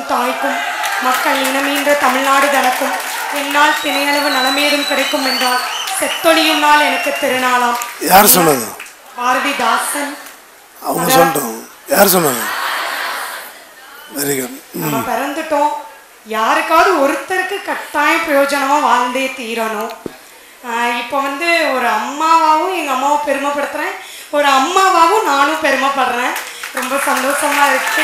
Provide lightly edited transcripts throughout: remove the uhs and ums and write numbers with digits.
தாய்க்கும் மக்கள் இனமீன்ற தமிழ்நாடு தனக்கும் என்னால் திணையளவு நலமேதும் கிடைக்கும் என்றால் செத்தொழியும் நாள் எனக்கு திருநாளாம். யார் சொன்னது? பாரதிதாசன். அவங்க சொல்லிட்டோம். யார் சொன்னது? Very good. நம்ம பிறந்துட்டோம், யாருக்காவது ஒருத்தருக்கு கட்டாயம் பிரயோஜனமாக வாழ்ந்தே தீரணும். இப்போ வந்து ஒரு அம்மாவாகவும் எங்கள் அம்மாவை பெருமைப்படுத்துகிறேன், ஒரு அம்மாவாகவும் நானும் பெருமைப்படுறேன். ரொம்ப சந்தோஷமாக இருக்கு.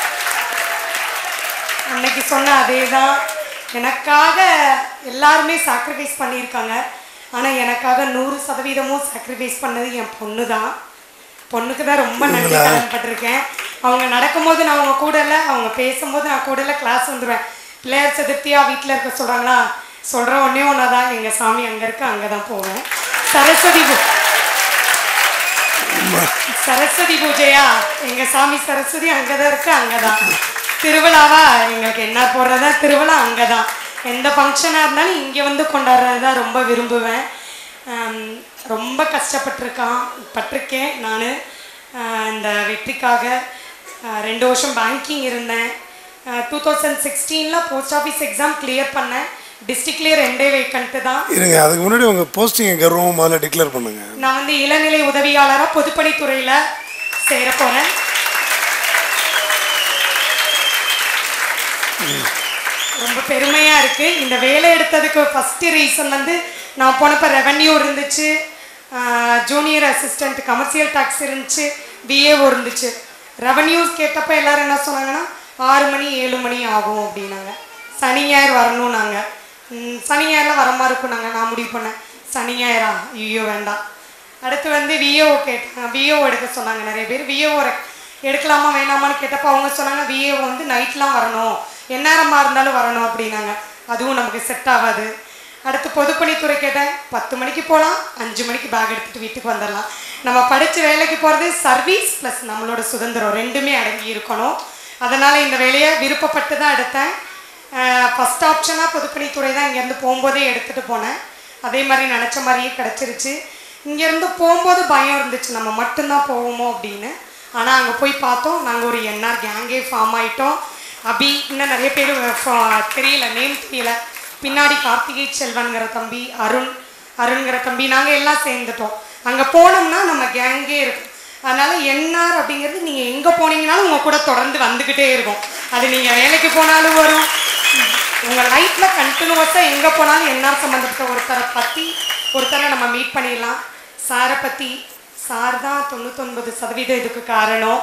அன்னைக்கு சொன்ன அதே தான், எனக்காக எல்லாருமே சாக்ரிஃபைஸ் பண்ணியிருக்காங்க. ஆனால் எனக்காக 100% சாக்ரிஃபைஸ் பண்ணது என் பொண்ணு தான். பொண்ணுக்கு தான் ரொம்ப நன்றி கடன்பட்டிருக்கேன். அவங்க நடக்கும்போது நான் அவங்க கூட இல்லை, அவங்க பேசும்போது நான் கூட இல்லை, கிளாஸ் வந்துடுவேன். பிள்ளையார் சதுர்த்தியா வீட்டில் இருக்க சொல்கிறாங்களா, சொல்கிற ஒன்றே ஒன்றா தான், எங்கள் சாமி அங்கே இருக்கு, அங்கே தான் போவேன். சரஸ்வதி பூஜையா, எங்கள் சாமி சரஸ்வதி அங்கே தான் இருக்கு, அங்கே தான். திருவிழாவா, எங்களுக்கு என்ன போடுறதா திருவிழா அங்கே தான். எந்த ஃபங்க்ஷனாக இருந்தாலும் இங்கே வந்து கொண்டாடுறது தான் ரொம்ப விரும்புவேன். ரொம்ப கஷ்டப்பட்டிருக்கேன் நான் இந்த வெற்றிக்காக. 2 வருஷம் பேங்கிங் இருந்தேன். 2016 போஸ்ட் ஆஃபீஸ் எக்ஸாம் கிளியர் பண்ணேன். டிஸ்ட்ரிக்ட்லேயே 2 வேக்கன்ட்டு தான். இருங்க, அதுக்கு முன்னாடி உங்கள் போஸ்டிங் எங்கே ரூம் முதல்ல டிக்ளேர் பண்ணுங்க. நான் வந்து இளநிலை உதவியாளராக பொதுப்பணித்துறையில் சேர போகிறேன். ரொம்ப பெருமையாக இருக்குது. இந்த வேலை எடுத்ததுக்கு ஃபஸ்ட்டு ரீசன் வந்து நான் போனப்போ ரெவன்யூ இருந்துச்சு, ஜூனியர் அசிஸ்டண்ட் கமர்ஷியல் டேக்ஸ் இருந்துச்சு, விஏஓ இருந்துச்சு. ரெவன்யூஸ் கேட்டப்போ எல்லோரும் என்ன சொன்னாங்கன்னா 6 மணி 7 மணி ஆகும் அப்படின்னாங்க. சனி ஞாயிறு வரணும். நாங்கள் சனி ஞாயிறில் வர மாதிரி இருக்கும். நான் முடிவு பண்ணேன், சனி ஞாயிறா ஐயோ வேண்டாம். அடுத்து வந்து விஏஓ கேட்டாங்க, விஏஓ எடுக்க சொன்னாங்க நிறைய பேர். விஏஓ எடுக்கலாமா வேணாமான்னு கேட்டப்போ அவங்க சொன்னாங்க விஏஓ வந்து நைட்லாம் வரணும், எந்நேரமாக இருந்தாலும் வரணும் அப்படின்னாங்க. அதுவும் நமக்கு செட் ஆகாது. அடுத்து பொதுப்பணித்துறை கேட்டேன், 10 மணிக்கு போகலாம், 5 மணிக்கு பேக் எடுத்துகிட்டு வீட்டுக்கு வந்துடலாம். நம்ம படித்து வேலைக்கு போகிறது சர்வீஸ் ப்ளஸ் நம்மளோட சுதந்திரம் ரெண்டுமே அடங்கி இருக்கணும். அதனால் இந்த வேலையை விருப்பப்பட்டு தான் எடுத்தேன். ஃபஸ்ட் ஆப்ஷனாக பொதுப்பணித்துறை தான் இங்கேருந்து போகும்போதே எடுத்துகிட்டு போனேன். அதே மாதிரி நினச்ச மாதிரியே கிடச்சிருச்சு. இங்கேருந்து போகும்போது பயம் இருந்துச்சு, நம்ம மட்டும்தான் போவோமோ அப்படின்னு. ஆனால் அங்கே போய் பார்த்தோம், நாங்கள் ஒரு என்ஆர் கேங்கே ஃபார்ம் ஆகிட்டோம். அபி இன்னும் நிறைய பேர் தெரியல, நேம் தெரியல. பின்னாடி கார்த்திகை செல்வன்கிற தம்பி, அருண்கிற தம்பி, நாங்கள் எல்லாம் சேர்ந்துட்டோம். அங்கே போனோம்னா நம்ம கேங்கே இருக்கும். அதனால் என்ஆர் அப்படிங்கிறது நீங்கள் எங்கே போனீங்கனாலும் உங்கள் கூட தொடர்ந்து வந்துக்கிட்டே இருக்கும். அது நீங்கள் வேலைக்கு போனாலும் வரும், உங்கள் லைஃப்பில் கண்டினியூஸாக எங்கே போனாலும் என்ஆர் சம்மந்தப்பட்ட ஒருத்தரை நம்ம மீட் பண்ணிடலாம். சாரை பற்றி, சார் தான் 99% இதுக்கு காரணம்.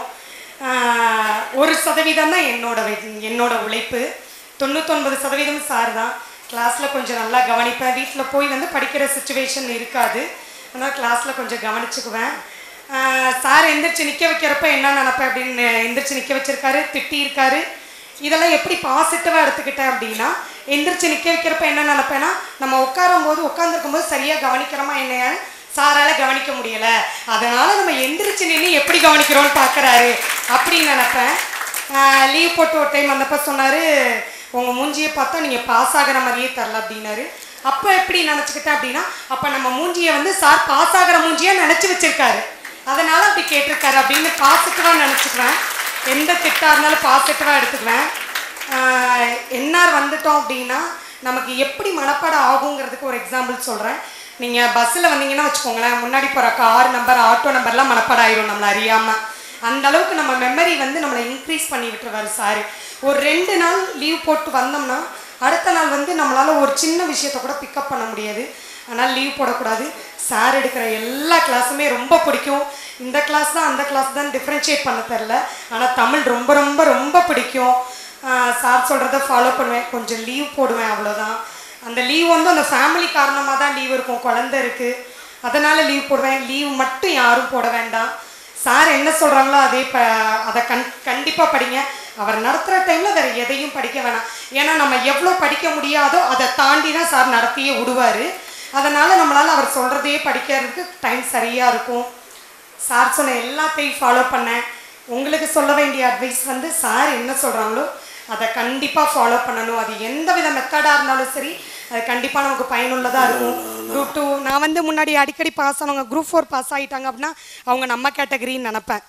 1% தான் என்னோட உழைப்பு. 99% சார் தான். கிளாஸில் கொஞ்சம் நல்லா கவனிப்பேன். வீட்டில் போய் வந்து படிக்கிற சுச்சுவேஷன் இருக்காது, ஆனால் கிளாஸில் கொஞ்சம் கவனிச்சுக்குவேன். சார் எந்திரிச்சு நிற்க வைக்கிறப்ப என்ன நினப்பேன் அப்படின்னு, எந்திரிச்சு நிற்க வச்சிருக்காரு, திட்டியிருக்காரு. இதெல்லாம் எப்படி பாசிட்டிவாக எடுத்துக்கிட்டேன் அப்படின்னா, எந்திரிச்சு நிற்க வைக்கிறப்ப என்ன நினப்பேன்னா, நம்ம உட்காந்துருக்கும்போது சரியாக கவனிக்கிறோமா என்னைய சாரால் கவனிக்க முடியலை, அதனால் நம்ம எந்திரிச்சு நின்று எப்படி கவனிக்கிறோன்னு பார்க்குறாரு அப்படின்னு நினப்பேன். லீவ் போட்டு ஒரு டைம் வந்தப்போ சொன்னார், உங்கள் மூஞ்சியை பார்த்தா நீங்கள் பாஸ் ஆகிற மாதிரியே தரல அப்படின்னாரு. அப்போ எப்படி நினச்சிக்கிட்டேன் அப்படின்னா, அப்போ நம்ம மூஞ்சியை வந்து சார் பாஸ் ஆகிற மூஞ்சியாக நினச்சி வச்சுருக்காரு, அதனால் அப்படி கேட்டிருக்காரு அப்படின்னு பாசிட்டிவாக நினச்சிக்குவேன். எந்த திட்டாக இருந்தாலும் பாசிட்டிவாக எடுத்துக்குவேன். என்ஆர் வந்துட்டோம் அப்படின்னா நமக்கு எப்படி மனப்பாடம் ஆகுங்கிறதுக்கு ஒரு எக்ஸாம்பிள் சொல்கிறேன். நீங்கள் பஸ்ஸில் வந்தீங்கன்னா வச்சுக்கோங்களேன், முன்னாடி போகிற கார் நம்பர், ஆட்டோ நம்பர்லாம் மனப்பாடம் ஆயிரும் நம்மளை அறியாமல். அந்த அளவுக்கு நம்ம மெமரி வந்து நம்மளை இன்க்ரீஸ் பண்ணி விட்டுருவார் சார். ஒரு 2 நாள் லீவ் போட்டு வந்தோம்னா அடுத்த நாள் வந்து நம்மளால் ஒரு சின்ன விஷயத்த கூட பிக்கப் பண்ண முடியாது. ஆனால் லீவ் போடக்கூடாது. சார் எடுக்கிற எல்லா கிளாஸுமே ரொம்ப பிடிக்கும். இந்த கிளாஸ் தான் அந்த கிளாஸ் தான் டிஃப்ரென்ஷியேட் பண்ண தெரில, ஆனால் தமிழ் ரொம்ப ரொம்ப ரொம்ப பிடிக்கும். சார் சொல்கிறத ஃபாலோ பண்ணுவேன். கொஞ்சம் லீவ் போடுவேன், அவ்வளோதான். அந்த லீவ் வந்து அந்த ஃபேமிலி காரணமாக தான் லீவ் இருக்கும், குழந்தை இருக்குது, அதனால் லீவ் போடுவேன். லீவ் மட்டும் யாரும் போட வேண்டாம். சார் என்ன சொல்கிறாங்களோ அதை கண்டிப்பாக படிங்க. அவர் நடத்துகிற டைமில் வேறு எதையும் படிக்க வேணாம். ஏன்னா நம்ம எவ்வளோ படிக்க முடியாதோ அதை தாண்டி தான் சார் நடத்தியே விடுவார். அதனால் நம்மளால் அவர் சொல்கிறதையே படிக்கிறதுக்கு டைம் சரியாக இருக்கும். சார் சொன்ன எல்லாத்தையும் ஃபாலோ பண்ணேன். உங்களுக்கு சொல்ல வேண்டிய அட்வைஸ் வந்து சார் என்ன சொல்கிறாங்களோ அதை கண்டிப்பாக ஃபாலோ பண்ணணும். அது எந்த வித மெத்தடாக இருந்தாலும் சரி, அது கண்டிப்பாக நமக்கு பயனுள்ளதாக இருக்கும். குரூப் 2 நான் வந்து முன்னாடி அடிக்கடி பாஸ் ஆனவங்க குரூப் 4 பாஸ் ஆகிட்டாங்க அப்படின்னா அவங்க நம்ம கேட்டகரின்னு நினப்பேன்.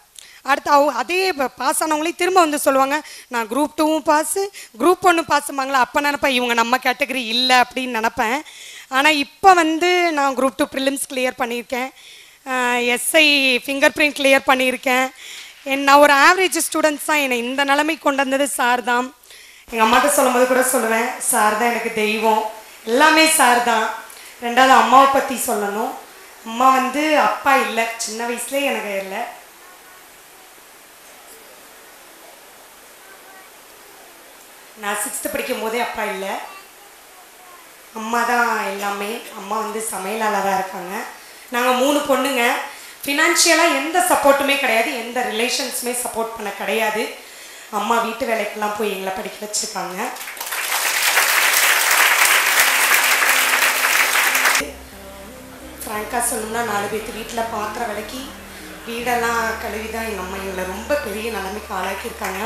அடுத்து அதே பாஸ் ஆனவங்களையும் திரும்ப வந்து சொல்லுவாங்க, நான் குரூப் 2வும் பாஸு, குரூப் 1 பாஸுமாங்களா. அப்போ நினப்பேன் இவங்க நம்ம கேட்டகரி இல்லை அப்படின்னு நினப்பேன். ஆனால் இப்போ வந்து நான் குரூப் 2 ப்ரிலிம்ஸ் கிளியர் பண்ணியிருக்கேன், எஸ்ஐ ஃபிங்கர் பிரிண்ட் கிளியர் பண்ணியிருக்கேன். நான் ஒரு ஆவரேஜ் ஸ்டூடெண்ட்ஸ் தான். என்னை இந்த நிலைமை கொண்டு வந்தது சார் தான். எங்கள் அம்மாட்ட சொல்லும் போது கூட சொல்லுவேன், சார் தான் எனக்கு தெய்வம், எல்லாமே சார் தான். ரெண்டாவது அம்மாவை பற்றி சொல்லணும். அம்மா வந்து அப்பா இல்லை, சின்ன வயசுலேயே எனக்கு இல்லை. நான் 6th படிக்கும் போதே அப்பா இல்லை, அம்மா தான் எல்லாமே. அம்மா வந்து சமையலாளராக இருக்காங்க. நாங்கள் 3 பொண்ணுங்க. ஃபினான்ஷியலாக எந்த சப்போர்ட்டுமே கிடையாது, எந்த ரிலேஷன்ஸுமே சப்போர்ட் பண்ண கிடையாது. அம்மா வீட்டு வேலைக்கெல்லாம் போய் எங்களை படிக்க வச்சுருக்காங்க. ஃப்ராங்காக சொல்லணும்னா 4 பேர்த்து வீட்டில் பாத்திரம் விளக்கி வீடெல்லாம் கழுவி தான் எங்கள் அம்மா எங்களை ரொம்ப பெரிய நிலைமைக்கு ஆளாக்கியிருக்காங்க.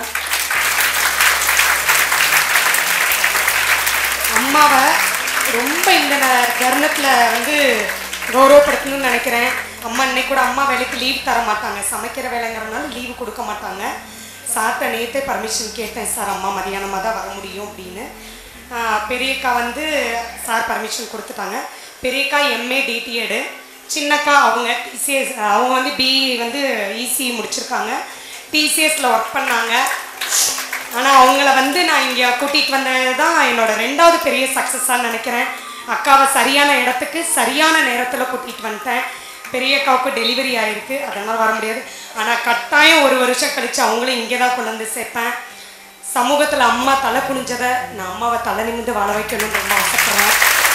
அம்மாவை ரொம்ப இந்த தருணத்தில் வந்து கௌரவப்படுத்தணும்னு நினைக்கிறேன். அம்மா இன்னைக்கு கூட அம்மா வேலைக்கு லீவ் தர மாட்டாங்க, சமைக்கிற வேலைங்கிறதுனால லீவு கொடுக்க மாட்டாங்க. சார்கிட்ட நேற்றே பர்மிஷன் கேட்டேன், சார் அம்மா மதியானமாக தான் வர முடியும் அப்படின்னு. பெரியக்கா வந்து சார் பர்மிஷன் கொடுத்துட்டாங்க. பெரியக்கா எம்ஏ டிடிஎடு, சின்னக்கா அவங்க டிசிஎஸ், அவங்க வந்து பிஇ வந்து இசி முடிச்சிருக்காங்க, டிசிஎஸில் ஒர்க் பண்ணாங்க. ஆனால் அவங்கள வந்து நான் இங்கே கூட்டிகிட்டு வந்தது தான் என்னோட 2வது பெரிய சக்ஸஸாக நினைக்கிறேன். அக்காவை சரியான இடத்துக்கு சரியான நேரத்தில் கூட்டிகிட்டு வந்துட்டேன். பெரிய அக்காவுக்கு டெலிவரி ஆகிருக்கு, அதனால் வர முடியாது. ஆனால் கட்டாயம் 1 வருஷம் கழித்து அவங்களும் இங்கே தான் கொண்டு வந்து சேர்ப்பேன். சமூகத்தில் அம்மா தலை குனிஞ்சதை நான் அம்மாவை தலை நிமிந்து வாழ வைக்கணும்னு ரொம்ப ஆசைப்படுறேன்.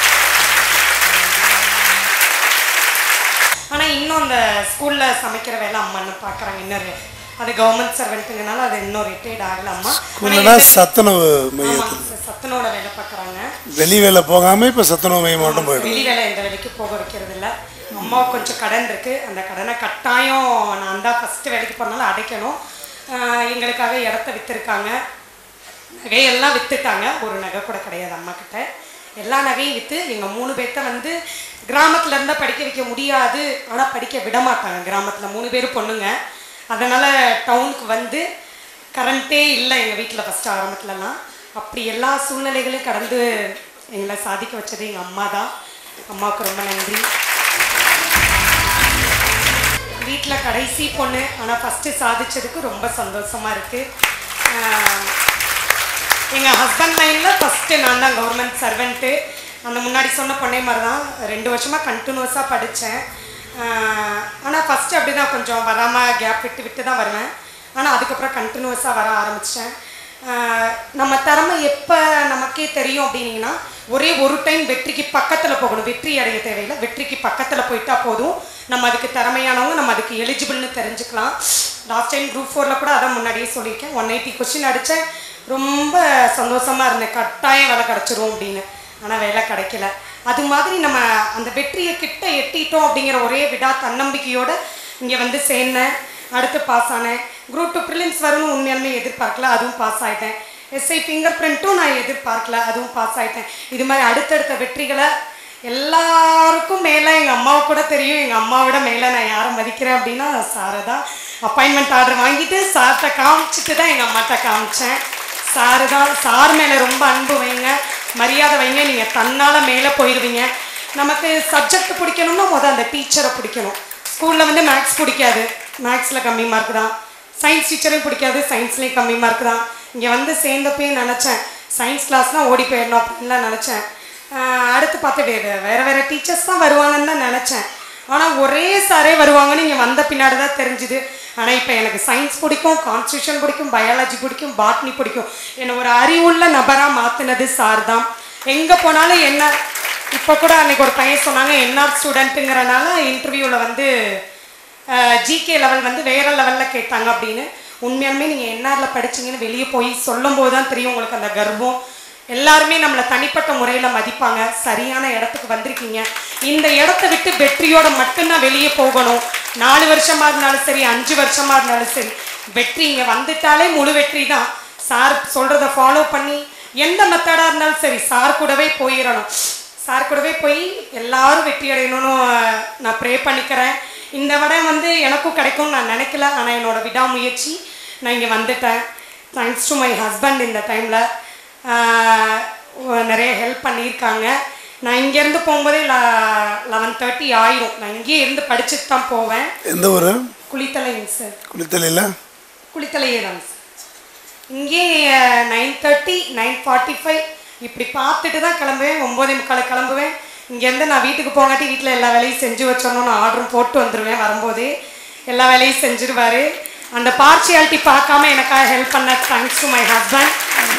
ஆனால் இன்னும் அந்த ஸ்கூலில் சமைக்கிற வேலை அம்மான்னு பார்க்குறாங்க. இன்னொரு அது கவர்மெண்ட் சர்வெண்ட்டுங்கனால அது இன்னும் ரிட்டையர்ட் ஆகல. அம்மா சத்துணவு மையத்தில் சத்துணவோட வேலை பார்க்குறாங்க. வெளி வேலை போகாமல் இப்போ சத்துணவு மையம் மட்டும் போயிடும். வெளி வேலை எந்த வேலைக்கு போக வைக்கிறது இல்லை. அம்மாவுக்கு கொஞ்சம் கடன் இருக்குது, அந்த கடனை கட்டாயம் நான் தான் ஃபஸ்ட்டு வேலைக்கு போனாலும் அடைக்கணும். எங்களுக்காக இடத்த விற்றுருக்காங்க, நகையெல்லாம் விற்றுட்டாங்க. ஒரு நகை கூட கிடையாது அம்மாக்கிட்ட. எல்லா நகையும் விற்று எங்கள் 3 பேர்த்த வந்து கிராமத்தில் இருந்தால் படிக்க வைக்க முடியாது, ஆனால் படிக்க விட மாட்டாங்க. கிராமத்தில் 3 பேர் பொண்ணுங்க, அதனால் டவுனுக்கு வந்து கரண்ட்டே இல்லை எங்கள் வீட்டில் ஃபஸ்ட்டு ஆரம்பத்துலலாம். அப்படி எல்லா சூழ்நிலைகளையும் கடந்து எங்களை சாதிக்க வச்சது எங்கள் அம்மா தான். அம்மாவுக்கு ரொம்ப நன்றி. வீட்டில் கடைசி பொண்ணு, ஆனால் ஃபஸ்ட்டு சாதிச்சதுக்கு ரொம்ப சந்தோஷமாக இருக்குது. எங்கள் ஹஸ்பண்ட் லைனில் ஃபஸ்ட்டு நான் தான் கவர்மெண்ட் சர்வெண்ட்டு. அந்த முன்னாடி சொன்ன பொண்ணே மாதிரி தான் 2 வருஷமாக கண்டினியூஸாக படித்தேன். ஆனால் ஃபஸ்ட்டு அப்படி தான் கொஞ்சம் வராமல் கேப் விட்டு தான் வருவேன். ஆனால் அதுக்கப்புறம் கண்டினியூஸாக வர ஆரம்பித்தேன். நம்ம திறமை எப்போ நமக்கே தெரியும் அப்படின்னீங்கன்னா, ஒரே ஒரு டைம் வெற்றிக்கு பக்கத்தில் போகணும். வெற்றி அடைய தேவையில்லை, வெற்றிக்கு பக்கத்தில் போயிட்டா போதும். நம்ம அதுக்கு திறமையானவங்க, நம்ம அதுக்கு எலிஜிபிள்னு தெரிஞ்சுக்கலாம். லாஸ்ட் டைம் குரூப் 4ல் கூட அதான் முன்னாடியே சொல்லியிருக்கேன். 180 கொஸ்டின் அடித்தேன், ரொம்ப சந்தோஷமாக இருந்தேன், கட்டாயம் வேலை கிடச்சிரும் அப்படின்னு. ஆனால் வேலை கிடைக்கல. அது மாதிரி நம்ம அந்த வெற்றியை கிட்ட எட்டிட்டோம் அப்படிங்கிற ஒரே விடா தன்னம்பிக்கையோடு இங்கே வந்து சேர்ந்தேன். அடுத்து பாஸ் ஆனேன். குரூப் 2 ப்ரிலிம்ஸ் வரும்னு உண்மையாலுமே எதிர்பார்க்கல, அதுவும் பாஸ் ஆகிட்டேன். எஸ்ஐ ஃபிங்கர் பிரிண்ட்டும் நான் எதிர்பார்க்கல, அதுவும் பாஸ் ஆகிட்டேன். இது மாதிரி அடுத்தடுத்த வெற்றிகளை எல்லாருக்கும் மேலே எங்கள் அம்மாவை கூட தெரியும். எங்கள் அம்மாவோட மேலே நான் யாரை மதிக்கிறேன் அப்படின்னா சாரை தான். அப்பாயின்மெண்ட் ஆர்டர் வாங்கிட்டு சார்கிட்ட காமிச்சிட்டு தான் எங்கள் அம்மாட்ட காமிச்சேன். சாரு தான். சார் மேலே ரொம்ப அன்பு வைங்க, மரியாதை வைங்க, நீங்கள் தன்னால் மேலே போயிடுவீங்க. நமக்கு சப்ஜெக்ட் பிடிக்கணும்னா அந்த டீச்சரை பிடிக்கணும். ஸ்கூலில் வந்து மேக்ஸ் பிடிக்காது, மேக்ஸில் கம்மி மார்க் தான். சயின்ஸ் டீச்சரையும் பிடிக்காது, சயின்ஸ்லேயும் கம்மி மார்க் தான். இங்கே வந்து சேர்ந்தப்பையும் நினச்சேன், சயின்ஸ் கிளாஸ்னால் ஓடி போயிடணும் அப்படின்லாம் நினச்சேன். அடுத்து பார்த்து வேறு டீச்சர்ஸ் தான் வருவாங்கன்னு தான் நினச்சேன். ஆனால் ஒரே சாரே வருவாங்கன்னு இங்கே வந்த பின்னாடி தான் தெரிஞ்சுது. ஆனால் இப்போ எனக்கு சயின்ஸ் பிடிக்கும், கான்ஸ்டியூஷன் பிடிக்கும், பயாலஜி பிடிக்கும், பாட்னி பிடிக்கும். என்னை ஒரு அறிவுள்ள நபராக மாற்றினது சார் தான். எங்கே போனாலும் என்ன, இப்போ கூட அன்றைக்கி ஒரு பையன் சொன்னாங்க என்ஆர் ஸ்டூடெண்ட்டுங்கிறனால இன்டர்வியூவில் வந்து ஜிகே லெவல் வந்து வேறு லெவலில் கேட்டாங்க அப்படின்னு. உண்மையாலுமே நீங்கள் என்ஆரில் படிச்சிங்கன்னு வெளியே போய் சொல்லும் போது தான் தெரியும் உங்களுக்கு அந்த கர்வம். எல்லாருமே நம்மளை தனிப்பட்ட முறையில் மதிப்பாங்க. சரியான இடத்துக்கு வந்திருக்கீங்க. இந்த இடத்த விட்டு வெற்றியோட மட்டும்தான் வெளியே போகணும். 4 வருஷமாக இருந்தாலும் சரி, 5 வருஷமாக இருந்தாலும் சரி, வெற்றி இங்கே வந்துட்டாலே முழு வெற்றி தான். சார் சொல்கிறத ஃபாலோ பண்ணி எந்த மெத்தடாக இருந்தாலும் சரி சார் கூடவே போயிடணும். சார் கூடவே போய் எல்லாரும் வெற்றி அடையணும்னு நான் ப்ரே பண்ணிக்கிறேன். இந்த விட வந்து எனக்கும் கிடைக்கும்னு நான் நினைக்கல. ஆனால் என்னோட விடாமுயற்சி நான் இங்கே வந்துட்டேன். Thanks to my husband. இந்த டைமில் நிறைய ஹெல்ப் பண்ணியிருக்காங்க. நான் இங்கேருந்து போகும்போதே 11:30 ஆயிரும். நான் இங்கேயே இருந்து படிச்சுட்டு தான் போவேன். எந்த ஊர்? குளித்தலைங்க சார். குளித்தலையில்? குளித்தலையே தாங்க சார். இங்கே 9:30 9:45 இப்படி பார்த்துட்டு தான் கிளம்புவேன். 9:45 கிளம்புவேன். இங்கேருந்து நான் வீட்டுக்கு போங்காட்டி வீட்டில் எல்லா வேலையும் செஞ்சு வச்சோன்னு நான் ஆர்டரும் போட்டு வந்துடுவேன். வரும்போதே எல்லா வேலையும் செஞ்சுருவார். அந்த பார்ஷியாலிட்டி பார்க்காம எனக்காக ஹெல்ப் பண்ண தேங்க்ஸ் டு மை ஹஸ்பண்ட்.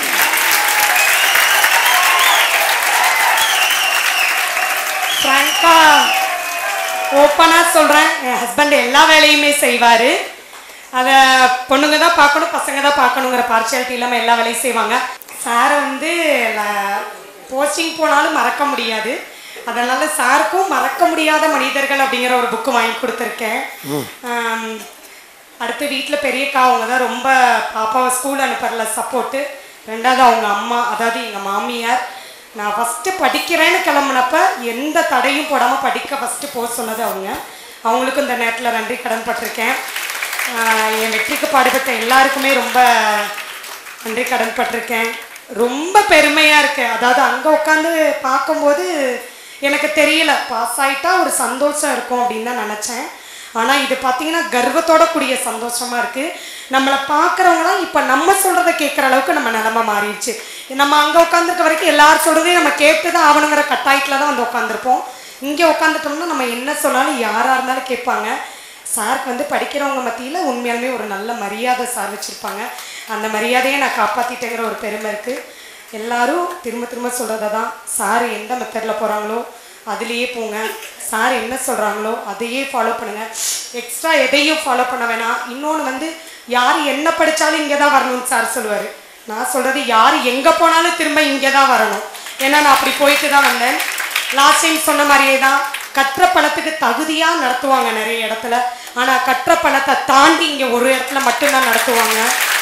ஃப்ராங்காக ஓப்பனாக சொல்கிறேன், என் ஹஸ்பண்ட் எல்லா வேலையுமே செய்வார். அதை பொண்ணுங்க தான் பார்க்கணும், பசங்க தான் பார்க்கணுங்கிற பார்ஷியாலிட்டி இல்லாமல் எல்லா வேலையும் செய்வாங்க. சாரை வந்து போஸ்டிங் போனாலும் மறக்க முடியாது. அதனால் சாருக்கும் மறக்க முடியாத மனிதர்கள் அப்படிங்கிற ஒரு புக்கு வாங்கி கொடுத்துருக்கேன். அடுத்து வீட்டில் பெரியக்கா அவங்க தான் ரொம்ப பாப்பாவை ஸ்கூல் அனுப்புறல சப்போர்ட்டு. ரெண்டாவது அவங்க அம்மா, அதாவது எங்கள் மாமியார். நான் ஃபஸ்ட்டு படிக்கிறேன்னு கிளம்புனப்ப எந்த தடையும் போடாமல் படிக்க ஃபஸ்ட்டு போக சொன்னது அவங்க. அவங்களுக்கும் இந்த நேரத்தில் நன்றி கடன் பட்டிருக்கேன். என் வெற்றிக்கு பாடுபட்ட எல்லாருக்குமே ரொம்ப நன்றி கடன் பட்டிருக்கேன். ரொம்ப பெருமையாக இருக்குது. அதாவது அங்கே உட்காந்து பார்க்கும்போது எனக்கு தெரியல, பாஸ் ஆகிட்டா ஒரு சந்தோஷம் இருக்கும் அப்படின்னு தான் நினச்சேன். ஆனால் இது பார்த்திங்கன்னா கர்வத்தோட கூடிய சந்தோஷமாக இருக்குது. நம்மளை பார்க்குறவங்களாம் இப்போ நம்ம சொல்கிறத கேட்குற அளவுக்கு நம்ம நிலமை மாறிடுச்சு. நம்ம அங்கே உட்காந்துருக்க வரைக்கும் எல்லாரும் சொல்கிறதையும் நம்ம கேட்டு தான் ஆகணுங்கிற கட்டாயத்தில் தான் வந்து உட்காந்துருப்போம். இங்கே உட்காந்துட்டோம்னா நம்ம என்ன சொன்னாலும் யாராக இருந்தாலும் கேட்பாங்க. சாருக்கு வந்து படிக்கிறவங்க மத்தியில் உண்மையாலுமே ஒரு நல்ல மரியாதை சார் வச்சுருப்பாங்க. அந்த மரியாதையை நான் காப்பாற்றிட்டேங்கிற ஒரு பெருமை இருக்குது. எல்லாரும் திரும்ப திரும்ப சொல்கிறத தான், சார் எந்த மெத்தடில் போகிறாங்களோ அதுலேயே போங்க, சார் என்ன சொல்கிறாங்களோ அதையே ஃபாலோ பண்ணுங்கள், எக்ஸ்ட்ரா எதையும் ஃபாலோ பண்ண வேணாம். இன்னொன்று வந்து யார் என்ன படித்தாலும் இங்கே தான் வரணும்னு சார் சொல்லுவார். நான் சொல்கிறது யார் எங்கே போனாலும் திரும்ப இங்கே தான் வரணும். ஏன்னா நான் அப்படி போயிட்டு தான் வந்தேன். லாஸ்ட் டைம் சொன்ன மாதிரியே தான், கற்ற பணத்துக்கு தகுதியாக நடத்துவாங்க நிறைய இடத்துல. ஆனால் கற்ற பணத்தை தாண்டி இங்கே ஒரு இடத்துல மட்டும்தான் நடத்துவாங்க.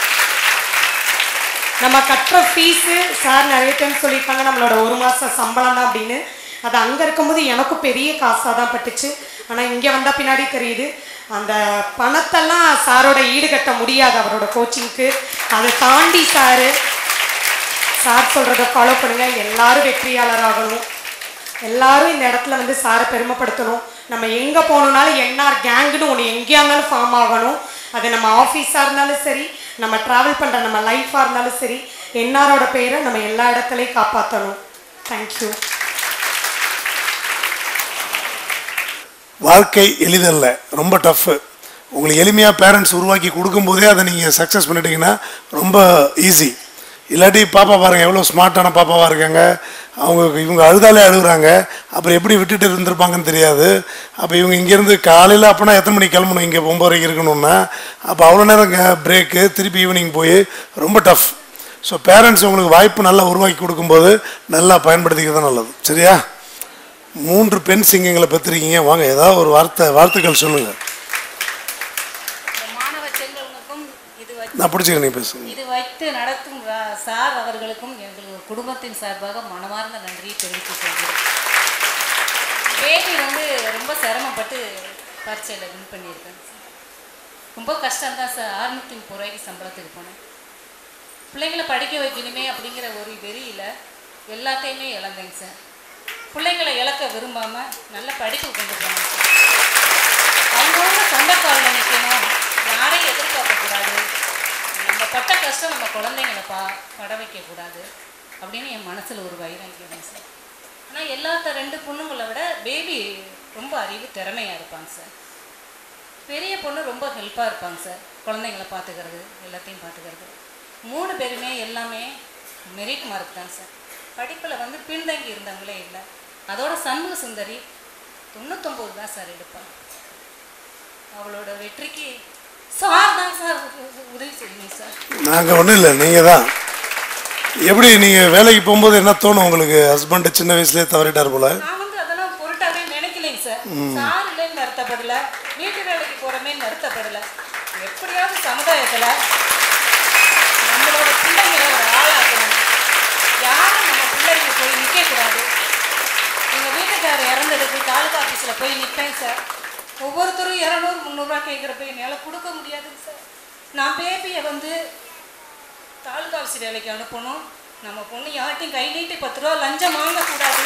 நம்ம கற்ற ஃபீஸு சார் நிறைய டைம் சொல்லியிருக்காங்க நம்மளோட 1 மாத சம்பளம் தான் அப்படின்னு. அது அங்கே இருக்கும்போது எனக்கும் பெரிய காசாக தான் பட்டுச்சு. ஆனால் இங்கே வந்தால் பின்னாடி தெரியுது அந்த பணத்தெல்லாம் சாரோட ஈடுகட்ட முடியாது அவரோட கோச்சிங்க்கு. அதை தாண்டி சார் சொல்கிறத ஃபாலோ பண்ணுங்கள். எல்லாரும் வெற்றியாளராகணும். எல்லாரும் இந்த இடத்துல வந்து சாரை பெருமைப்படுத்தணும். நம்ம எங்கே போகணுன்னாலும் என்ஆர் கேங்குன்னு ஒன்று எங்கேயா இருந்தாலும் ஃபார்ம் ஆகணும். அது நம்ம ஆஃபீஸாக இருந்தாலும் சரி, நம்ம ட்ராவல் பண்ணுற நம்ம லைஃபாக இருந்தாலும் சரி, என்ஆரோட பேரை நம்ம எல்லா இடத்துலையும் காப்பாற்றணும். தேங்க்யூ. வாழ்க்கை எளிதல்ல, ரொம்ப டஃப்பு. உங்களுக்கு எளிமையாக பேரண்ட்ஸ் உருவாக்கி கொடுக்கும்போதே அதை நீங்கள் சக்ஸஸ் பண்ணிட்டீங்கன்னா ரொம்ப ஈஸி. இல்லாட்டி பாப்பா பாருங்கள் எவ்வளோ ஸ்மார்ட்டான பாப்பாவாக இருக்காங்க. இவங்க அழுதாலே அழுகுறாங்க. அப்புறம் எப்படி விட்டுட்டு இருந்திருப்பாங்கன்னு தெரியாது. அப்போ இவங்க இங்கேருந்து காலையில் அப்போனா எத்தனை மணிக்கு கிளம்பணும், இங்கே 9 வரைக்கும் இருக்கணும்னா அப்போ அவ்வளோ நேரம் பிரேக்கு, திருப்பி ஈவினிங் போய் ரொம்ப டஃப். ஸோ பேரண்ட்ஸ் உங்களுக்கு வாய்ப்பு நல்லா உருவாக்கி கொடுக்கும்போது நல்லா பயன்படுத்திக்கிறது தான் நல்லது. சரியா? 3 பெண் சிங்கங்களை பெற்றிருக்கீங்க. வாங்க ஏதாவது ஒரு வாழ்த்துக்கள் சொல்லுங்கள். நான் பிடிச்சிக்கிறேன், நீ பேசுங்க. இது வைத்து நடத்தும் சார் அவர்களுக்கும் எங்களுக்கு குடும்பத்தின் சார்பாக மனமார்ந்த நன்றியை தெரிவித்துக் கொள்கிறேன். பேபி வந்து ரொம்ப சிரமப்பட்டு பரீட்சையில் வின் பண்ணியிருக்கேன். ரொம்ப கஷ்டம்தான் சார். 630 ரூபாய்க்கு சம்பளத்துக்கு போனேன். பிள்ளைங்களை படிக்க வைக்கணுமே அப்படிங்கிற ஒரு வெறியில் எல்லாத்தையுமே இழந்தேங்க சார். பிள்ளைங்களை இழக்க விரும்பாமல் நல்ல படிப்பு கொண்டு போனேன் சார். அவங்களோட சொந்த காலில் நிற்கணும், யாரையும் எதிர்பார்க்கக்கூடாது, நம்ம பட்ட கஷ்டம் நம்ம குழந்தைங்களை பட வைக்கக்கூடாது அப்படின்னு என் மனசில் ஒரு வைராக்கியம் சார். ஆனால் எல்லாத்த 2 பொண்ணுங்களை விட பேபி ரொம்ப அறிவு திறமையாக இருப்பாங்க சார். பெரிய பொண்ணு ரொம்ப ஹெல்ப்பாக இருப்பாங்க சார். குழந்தைங்களை பார்த்துக்கிறது, எல்லாத்தையும் பார்த்துக்கிறது. 3 பேருமே எல்லாமே மெரிட் மார்க் தான் சார். படிப்பில் வந்து பின்தங்கி இருந்தவங்களே இல்லை. அதோட சண்முக சுந்தரி 99 தான் சார் எடுப்பாங்க. அவளோட வெற்றிக்கு சார் தான் சார் உதவி செய்யணும் சார். நாங்கள் ஒன்றும் இல்லை, நீங்கள் தான். எப்படி நீங்கள் வேலைக்கு போகும்போது என்ன தோணும் உங்களுக்கு? ஹஸ்பண்ட் சின்ன வயசுலேயே தவறிட்டார் போல. நான் வந்து அதெல்லாம் பொருட்டாவே நினைக்கலைங்க சார். சார் இல்லைன்னு வருத்தப்படலை, வீட்டு வேலைக்கு போகிறமே வருத்தப்படலை. எப்படியாவது சமுதாயத்தில் நம்மளோட பிள்ளைங்களை ஒரு ஆளாக்கணும். யாரும் நம்ம பிள்ளைங்க போய் நிற்கக்கூடாது. எங்கள் வீட்டுக்காரர் இறந்ததுக்கு தாலுகா ஆஃபீஸில் போய் நிற்பேன் சார். ஒவ்வொருத்தரும் 200 300 கேட்குறப்ப என்னால் கொடுக்க முடியாதுங்க சார். நான் பேபியை வந்து தாலுகா ஆஃபீஸ் வேலைக்கு அனுப்பணும். நம்ம பொண்ணு யார்ட்டையும் கை நீட்டி 10 ரூபா லஞ்சம் வாங்கக்கூடாது.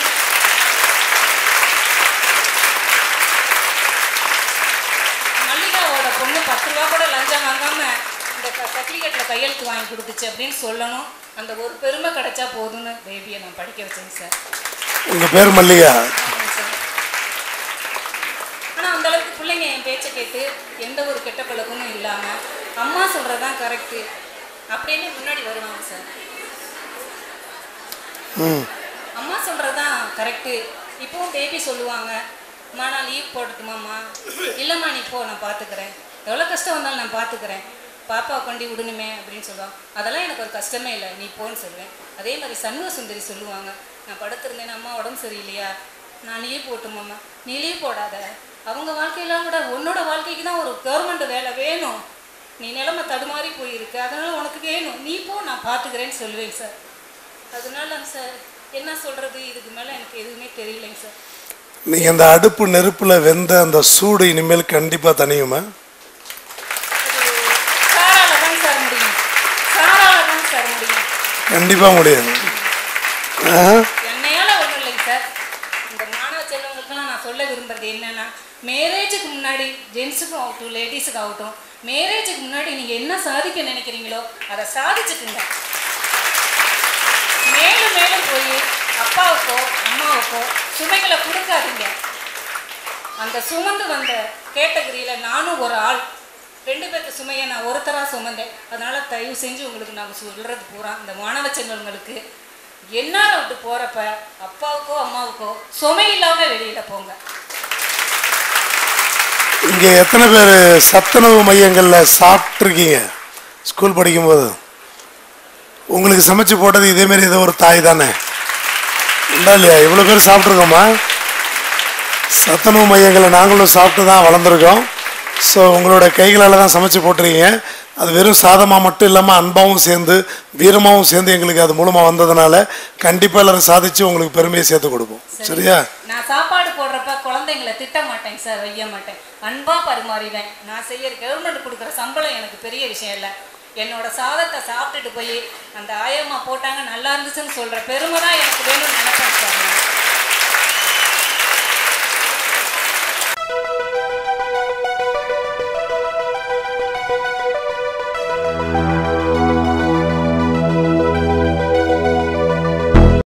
மல்லிகாவோட பொண்ணு 10 ரூபா கூட லஞ்சம் வாங்காமல் இந்த சர்டிஃபிகேட்டில் கையெழுத்து வாங்கி கொடுத்துச்சு அப்படின்னு சொல்லணும். அந்த ஒரு பெருமை கிடைச்சா போதும்னு பேபியை நான் படிக்க வச்சேங்க சார். உங்கள் பேர் மல்லிகா? ஆமாங்க சார். ஆனால் அந்தளவுக்கு பிள்ளைங்க என் பேச்சை கேட்டு எந்த ஒரு கெட்ட பழக்கமும் இல்லாமல் அம்மா சொல்கிறதான் கரெக்டு அப்படின்னு முன்னாடி வருவாங்க சார். அம்மா சொல்கிறதான் கரெக்டு. இப்போவும் பேபி சொல்லுவாங்க, அம்மா நான் லீவ் போடட்டுமாம்மா, இல்லைம்மா நீ போ நான் பார்த்துக்கிறேன், எவ்வளோ கஷ்டம் வந்தாலும் நான் பார்த்துக்கிறேன், பாப்பா கொண்டு விடணுமே அப்படின்னு சொல்லுவாங்க. அதெல்லாம் எனக்கு ஒரு கஷ்டமே இல்லை, நீ போன்னு சொல்லுவேன். அதே மாதிரி சண்முக சுந்தரி சொல்லுவாங்க, நான் படுத்திருந்தேன் அம்மா உடம்பு சரியில்லையா, நான் லீவ் போட்டுமாம்மா, நீ லீவ் போடாத, அவங்க வாழ்க்கையெல்லாம் கூட உன்னோட வாழ்க்கைக்கு தான் ஒரு கவர்மெண்ட் வேலை வேணும், நீ நிலைமை தடுமாறி போயிருக்கு, அதனால் உனக்கு வேணும், நீ போ நான் பார்த்துக்கிறேன்னு சொல்லுவேங்க சார். அதனால சார் என்ன சொல்கிறது, இதுக்கு மேலே எனக்கு எதுவுமே தெரியலைங்க சார். நீங்கள் அந்த அடுப்பு நெருப்பில் வெந்த அந்த சூடு இனிமேல் கண்டிப்பாக தனியுமா? கண்டிப்பாக முடியாது. என்னையால ஒன்றும் இல்லைங்க சார். இந்த மாணவ செல்வங்களுக்கெல்லாம் நான் சொல்ல விரும்புறது என்னன்னா, மேரேஜுக்கு முன்னாடி ஜென்ஸுக்கும் ஆகட்டும் லேடிஸுக்கு ஆகட்டும், மேரேஜுக்கு முன்னாடி நீங்கள் என்ன சாதிக்க நினைக்கிறீங்களோ அதை சாதிச்சுக்குங்க. மேலும் மேலும் போய் அப்பாவுக்கோ அம்மாவுக்கோ சுமைகளை கொடுக்காதீங்க. அந்த சுமந்து வந்த கேட்டகரியில் நானும் ஒரு ஆள். 2 பேருக்கு சுமையை நான் ஒருத்தராக சுமந்தேன். அதனால் தயவு செஞ்சு உங்களுக்கு நாங்கள் சொல்கிறது பூரா இந்த மாணவ செல்வங்களுக்கு என்னால் விட்டு போகிறப்ப அப்பாவுக்கோ அம்மாவுக்கோ சுமை இல்லாமல் வெளியில் போங்க. இங்கே எத்தனை பேர் சத்துணவு மையங்களில் சாப்பிட்ருக்கீங்க? ஸ்கூல் படிக்கும்போது உங்களுக்கு சமைச்சு போட்டது இதேமாரி ஏதோ ஒரு தாய் தானே உண்டா இல்லையா? இவ்வளோ பேர் சாப்பிட்ருக்கோமா? சத்துணவு மையங்களை நாங்களும் சாப்பிட்டு தான் வளர்ந்துருக்கோம். ஸோ உங்களோட கைகளால் தான் சமைச்சு போட்டுருக்கீங்க. அது வெறும் சாதமாக மட்டும் இல்லாமல் அன்பாகவும் சேர்ந்து வீரமாகவும் சேர்ந்து எங்களுக்கு அது மூலமாக வந்ததுனால கண்டிப்பாக எல்லாரும் சாதிச்சு உங்களுக்கு பெருமையை சேர்த்து கொடுப்போம். சரியா? நான் சாப்பாடு போடுறப்ப குழந்தைங்களை திட்ட மாட்டேங்க சார், வைய மாட்டேன், அன்பாக பரிமாறிவேன். நான் செய்யற கவர்மெண்ட் கொடுக்குற சம்பளம் எனக்கு பெரிய விஷயம் இல்லை. என்னோட சாதத்தை சாப்பிட்டுட்டு போய் அந்த ஆயம்மா போட்டாங்க நல்லா இருந்துச்சுன்னு சொல்கிற பெருமை தான் எனக்கு வேணும்னு நினைப்பேன் சார்.